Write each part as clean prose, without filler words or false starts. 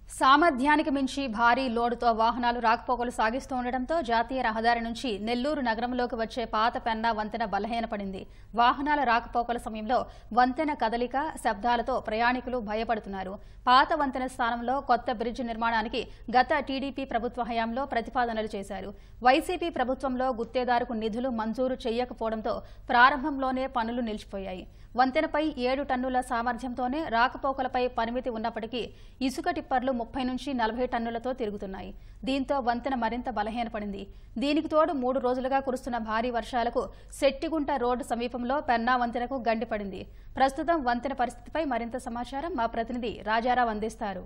సామర్థ్యానికి మించి భారీ లోడుతో వాహనాలు రాకపోకలు సాగిస్తూ ఉండడంతో జాతీయ రహదారి నుంచి నెల్లూరు నగరంలోకి వచ్చే పాత పెన్నా వంతెన బలహీనపడింది. వాహనాల రాకపోకల సమయంలో వంతెన కదలిక, శబ్దాలతో ప్రయాణికులు భయపడుతున్నారు. పాత వంతెన స్థానంలో కొత్త బ్రిడ్జ్ నిర్మాణానికి గత టీడీపీ ప్రభుత్వ హయాంలో ప్రతిపాదనలు చేశారు. వైసీపీ ప్రభుత్వంలో గుత్తేదారుకు నిధులు మంజూరు చేయకపోవడంతో ప్రారంభంలోనే పనులు నిలిచిపోయాయి. వంతెనపై 7 టన్నుల సామర్థ్యంతోనే రాకపోకలపై పరిమితి ఉన్నప్పటికీ ఇసుక టిప్పర్లు 30 నుంచి 40 టన్నులతో తిరుగుతున్నాయి. దీంతో వంతెన మరింత బలహీనపడింది. దీనికి తోడు 3 రోజులుగా కురుస్తున్న భారీ వర్షాలకు శెట్టిగుంట రోడ్డు సమీపంలో పెన్నా వంతెనకు గండిపడింది. ప్రస్తుతం వంతెన పరిస్థితిపై మరింత సమాచారం మా ప్రతినిధి రాజారావు అందిస్తారు.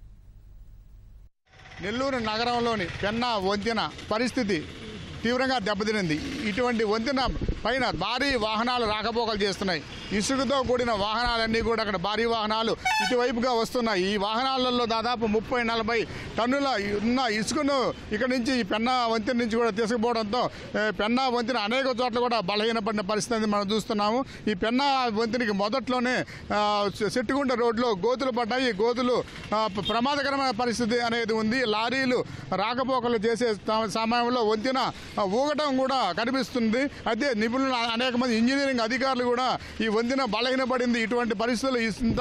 నెల్లూరు నగరంలోని పెన్నా వంతెన పరిస్థితి తీవ్రంగా దెబ్బతినింది. ఇటువంటి వంతెన పైన భారీ వాహనాలు రాకపోకలు చేస్తున్నాయి. ఇసుకతో కూడిన వాహనాలన్నీ కూడా అక్కడ భారీ వాహనాలు ఇటువైపుగా వస్తున్నాయి. ఈ వాహనాలలో దాదాపు 30-40 టన్నుల ఉన్న ఇసుకను ఇక్కడ నుంచి ఈ పెన్నా వంతెన నుంచి కూడా తీసుకుపోవడంతో పెన్నా వంతెన అనేక చోట్ల కూడా బలహీనపడిన పరిస్థితి మనం చూస్తున్నాము. ఈ పెన్నా వంతెనకి మొదట్లోనే శెట్టిగుంట రోడ్లో గోతులు పడ్డాయి. ఈ గోతులు ప్రమాదకరమైన పరిస్థితి అనేది ఉంది. లారీలు రాకపోకలు చేసే సమయంలో వంతెన ఊగటం కూడా కనిపిస్తుంది. అయితే నిపుణులు అనేక మంది ఇంజనీరింగ్ అధికారులు కూడా ఈ వంతెన బలహీనపడింది, ఇటువంటి పరిస్థితులు ఇంత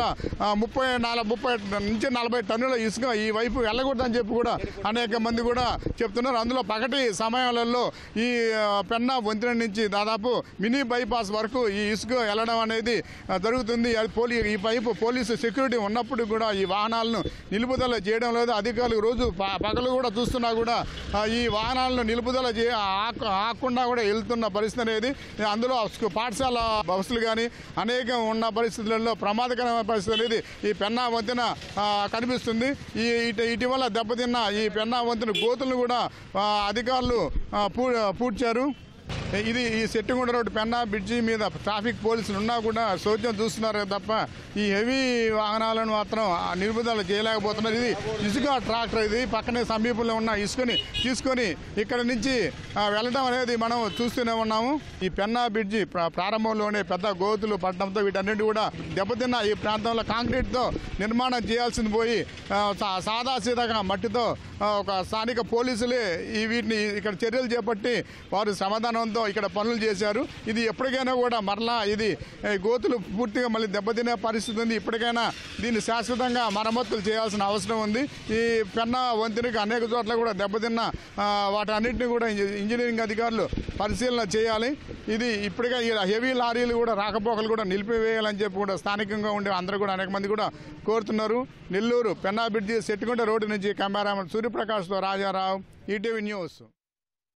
30 నుంచి 40 టన్నుల ఇసుక ఈ వైపు వెళ్ళకూడదని చెప్పి కూడా అనేక మంది కూడా చెప్తున్నారు. అందులో పగటి సమయాలలో ఈ పెన్నా వంతెన నుంచి దాదాపు మినీ బైపాస్ వరకు ఈ ఇసుక వెళ్ళడం అనేది జరుగుతుంది. ఈ వైపు పోలీసు సెక్యూరిటీ ఉన్నప్పుడు కూడా ఈ వాహనాలను నిలుపుదల చేయడం లేదు. అధికారులు రోజు పగలు కూడా చూస్తున్నా కూడా ఈ వాహనాలను నిలుపుదల ఆకుండా కూడా వెళ్తున్న పరిస్థితి అనేది, అందులో పాఠశాల బస్సులు కానీ అనేక ఉన్న పరిస్థితులలో ప్రమాదకరమైన పరిస్థితి అనేది ఈ పెన్నా వంతెన కనిపిస్తుంది. ఇటీవల దెబ్బతిన్న ఈ పెన్నా వంతెన గోతులను కూడా అధికారులు పూడ్చారు. ఇది ఈ శెట్టిగుంట రోడ్డు పెన్నా బ్రిడ్జి మీద ట్రాఫిక్ పోలీసులు ఉన్నా కూడా సౌజ్యం చూస్తున్నారు తప్ప ఈ హెవీ వాహనాలను మాత్రం నిలుపుదల చేయలేకపోతున్నారు. ఇది ఇసుక ట్రాక్టర్, ఇది పక్కనే సమీపంలో ఉన్న ఇసుకని తీసుకొని ఇక్కడ నుంచి వెళ్ళడం అనేది మనం చూస్తూనే ఉన్నాము. ఈ పెన్నా బ్రిడ్జి ప్రారంభంలోనే పెద్ద గోతులు పడడంతో వీటన్నిటి కూడా దెబ్బతిన్న ఈ ప్రాంతంలో కాంక్రీట్తో నిర్మాణం చేయాల్సింది పోయి సాదాసీదాగా మట్టితో ఒక స్థానిక పోలీసులే వీటిని ఇక్కడ చర్యలు చేపట్టి వారు సమాధానంతో ఇక్కడ పనులు చేశారు. ఇది ఎప్పటికైనా కూడా మరలా ఇది గోతులు పూర్తిగా మళ్ళీ దెబ్బతినే పరిస్థితి ఉంది. ఇప్పటికైనా దీన్ని శాశ్వతంగా మరమ్మతులు చేయాల్సిన అవసరం ఉంది. ఈ పెన్నా వంతెనకి అనేక చోట్ల కూడా దెబ్బతిన్న వాటన్నిటిని కూడా ఇంజనీరింగ్ అధికారులు పరిశీలన చేయాలి. ఇది ఇప్పటికే హెవీ లారీలు కూడా రాకపోకలు కూడా నిలిపివేయాలని చెప్పి కూడా స్థానికంగా ఉండే అందరూ కూడా అనేక మంది కూడా కోరుతున్నారు. నెల్లూరు పెన్నా బ్రిడ్జి శెట్టిగుంట రోడ్డు నుంచి కెమెరామెన్ సూర్యప్రకాష్తో రాజారావు, ఈటీవీ న్యూస్.